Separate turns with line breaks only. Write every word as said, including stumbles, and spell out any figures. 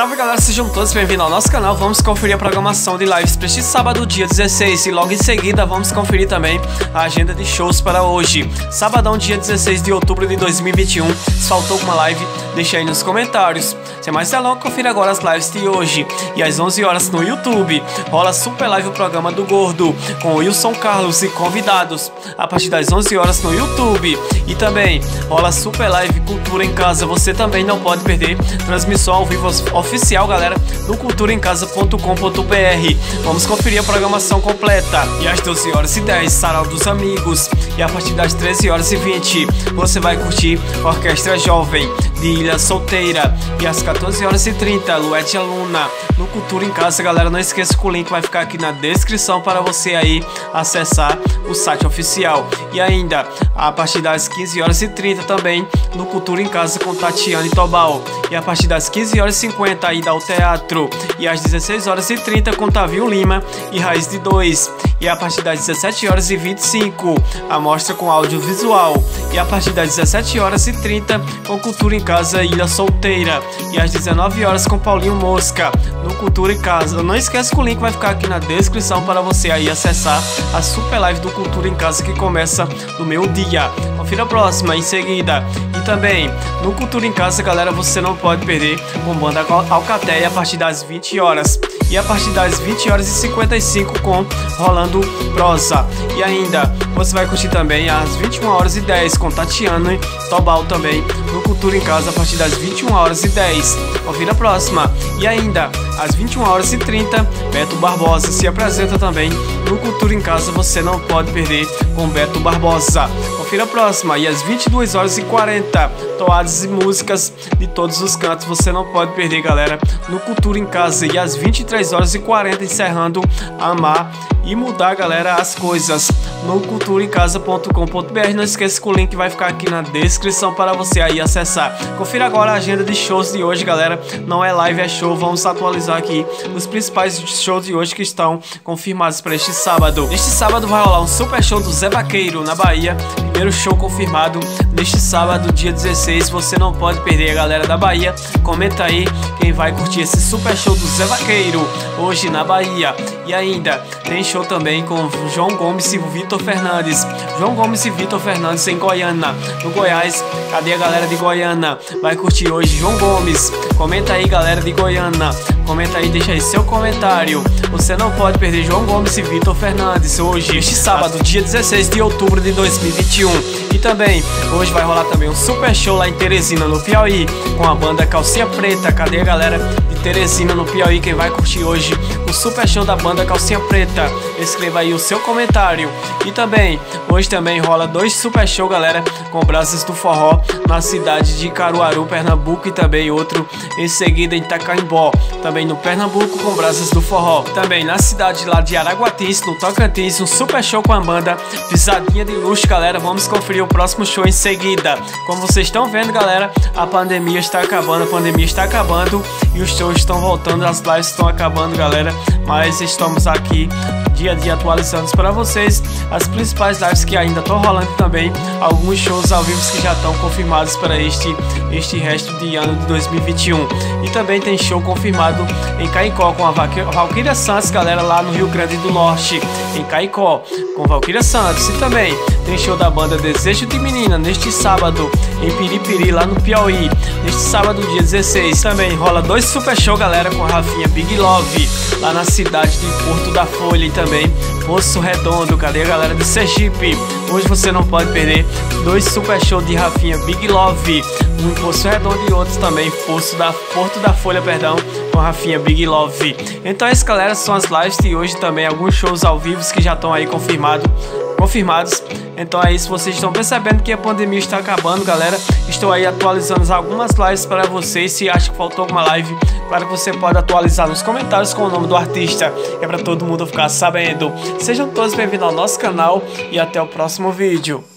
Salve galera, sejam todos bem-vindos ao nosso canal. Vamos conferir a programação de lives para este sábado, dia dezesseis, e logo em seguida vamos conferir também a agenda de shows para hoje, sabadão, dia dezesseis de outubro de dois mil e vinte e um. Se faltou alguma live, deixa aí nos comentários. Sem mais delongas, confira agora as lives de hoje. E às onze horas no YouTube rola super live o programa do Gordo com Wilson Carlos e convidados a partir das onze horas no YouTube. E também rola super live Cultura em Casa. Você também não pode perder transmissão ao vivo oficial, galera, no cultura em casa ponto com ponto br. Vamos conferir a programação completa. E às doze horas e dez, Sarau dos Amigos. E a partir das treze horas e vinte, você vai curtir Orquestra Jovem de Ilha Solteira. E às quatorze horas e trinta, Luete Aluna no Cultura em Casa, galera. Não esqueça que o link vai ficar aqui na descrição para você aí acessar o site oficial. E ainda a partir das quinze horas e trinta também no Cultura em Casa com Tatiana e Tobal. E a partir das quinze horas e cinquenta a ida ao teatro. E às dezesseis horas e trinta com Tavio Lima e Raiz de Dois. E a partir das dezessete horas e vinte e cinco a mostra com audiovisual. E a partir das dezessete horas e trinta com Cultura em Casa Ilha Solteira. E às dezenove horas com Paulinho Mosca no Cultura em Casa. Não esquece que o link vai ficar aqui na descrição para você aí acessar a super live do Cultura em Casa que começa no meio dia. Confira a próxima em seguida. E também no Cultura em Casa, galera, você não pode perder com Banda Alcateia a partir das vinte horas. E a partir das vinte horas e cinquenta e cinco com Rolando Prosa. E ainda você vai curtir também às vinte e uma horas e dez com Tatiana e Tobal também no Cultura em Casa a partir das vinte e uma horas e dez. Confira a próxima. E ainda às vinte e uma horas e trinta, Beto Barbosa se apresenta também no Cultura em Casa. Você não pode perder com Beto Barbosa. Confira a próxima. E às vinte e duas horas e quarenta, toadas e músicas de todos os cantos. Você não pode perder, galera, no Cultura em Casa. E às vinte e três horas e quarenta, encerrando Amar e Mudar, galera, as coisas no cultura em casa ponto com ponto br. Não esqueça que o link vai ficar aqui na descrição para você aí acessar. Confira agora a agenda de shows de hoje, galera. Não é live, é show. Vamos atualizar aqui os principais shows de hoje que estão confirmados para este sábado. Neste sábado vai rolar um super show do Zé Vaqueiro na Bahia. Primeiro show confirmado neste sábado, dia dezesseis. Você não pode perder, a galera da Bahia. Comenta aí quem vai curtir esse super show do Zé Vaqueiro hoje na Bahia. E ainda tem show também com João Gomes e Vitor Fernandes. João Gomes e Vitor Fernandes em Goiânia, no Goiás. Cadê a galera de Goiânia? Vai curtir hoje João Gomes. Comenta aí, galera de Goiânia. Comenta aí, deixa aí seu comentário. Você não pode perder João Gomes e Vitor Fernandes hoje, este sábado, dia dezesseis de outubro de dois mil e vinte e um. E também, hoje vai rolar também um super show lá em Teresina, no Piauí, com a banda Calcinha Preta. Cadê a galera de Teresina, no Piauí? Quem vai curtir hoje o super show da banda Calcinha Preta? Escreva aí o seu comentário. E também, hoje também rola dois super show, galera, com Brasas do Forró na cidade de Caruaru, Pernambuco, e também outro em seguida em Itacaimbó, também no Pernambuco, com Brasas do Forró. Também na cidade lá de Araguatis, no Tocantins, um super show com a banda Pisadinha de Luxo, galera. Vamos conferir o próximo show em seguida. Como vocês estão vendo, galera, a pandemia está acabando, a pandemia está acabando e os shows estão voltando, as lives estão acabando, galera, mas estamos aqui dia a dia atualizando para vocês as principais lives que ainda estão rolando, também alguns shows ao vivo que já estão confirmados para este, este resto de ano de dois mil e vinte e um. E também tem show confirmado em Caicó com a Valquíria Santos, galera, lá no Rio Grande do Norte, em Caicó, com Valquíria Santos. E também tem show da banda Desejo de Menina neste sábado em Piripiri, lá no Piauí, neste sábado, dia dezesseis. Também rola dois super show, galera, com a Rafinha Big Love lá na cidade de Porto da Folha, e também Poço Redondo. Cadê a galera de Sergipe? Hoje você não pode perder dois super shows de Rafinha Big Love, um em Poço Redondo e outros também Poço da, Porto da Folha, perdão, com Rafinha Big Love. Então essas, galera, são as lives de hoje, também alguns shows ao vivo que já estão aí confirmado, confirmados. Então é isso, vocês estão percebendo que a pandemia está acabando, galera. Estou aí atualizando algumas lives para vocês. Se acha que faltou alguma live, claro que você pode atualizar nos comentários com o nome do artista, é para todo mundo ficar sabendo. Sejam todos bem-vindos ao nosso canal e até o próximo vídeo.